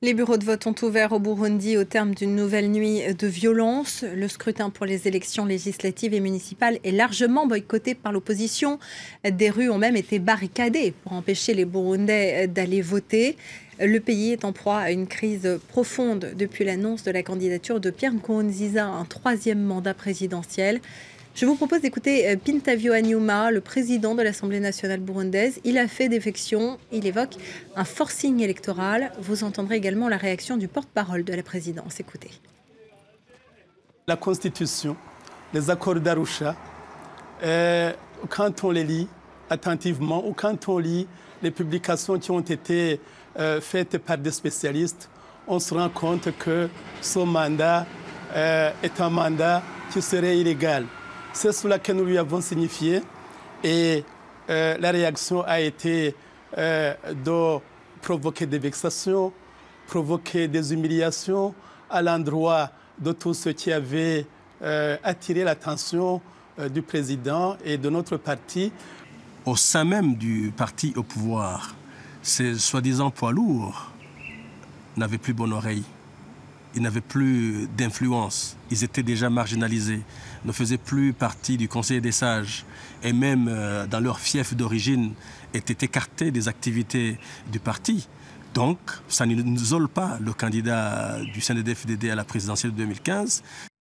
Les bureaux de vote ont ouvert au Burundi au terme d'une nouvelle nuit de violence. Le scrutin pour les élections législatives et municipales est largement boycotté par l'opposition. Des rues ont même été barricadées pour empêcher les Burundais d'aller voter. Le pays est en proie à une crise profonde depuis l'annonce de la candidature de Pierre Nkurunziza à un troisième mandat présidentiel. Je vous propose d'écouter Pintavio Anyuma, le président de l'Assemblée nationale burundaise. Il a fait défection, il évoque un forcing électoral. Vous entendrez également la réaction du porte-parole de la présidence. Écoutez. La Constitution, les accords d'Arusha, quand on les lit attentivement ou quand on lit les publications qui ont été faites par des spécialistes, on se rend compte que ce mandat est un mandat qui serait illégal. C'est cela que nous lui avons signifié et la réaction a été de provoquer des vexations, provoquer des humiliations à l'endroit de tous ceux qui avaient attiré l'attention du président et de notre parti. Au sein même du parti au pouvoir, ces soi-disant poids lourds n'avaient plus bonne oreille. Ils n'avaient plus d'influence, ils étaient déjà marginalisés, ne faisaient plus partie du Conseil des sages et même dans leur fief d'origine étaient écartés des activités du parti. Donc, ça n'isole pas le candidat du CNDD-FDD à la présidentielle de 2015.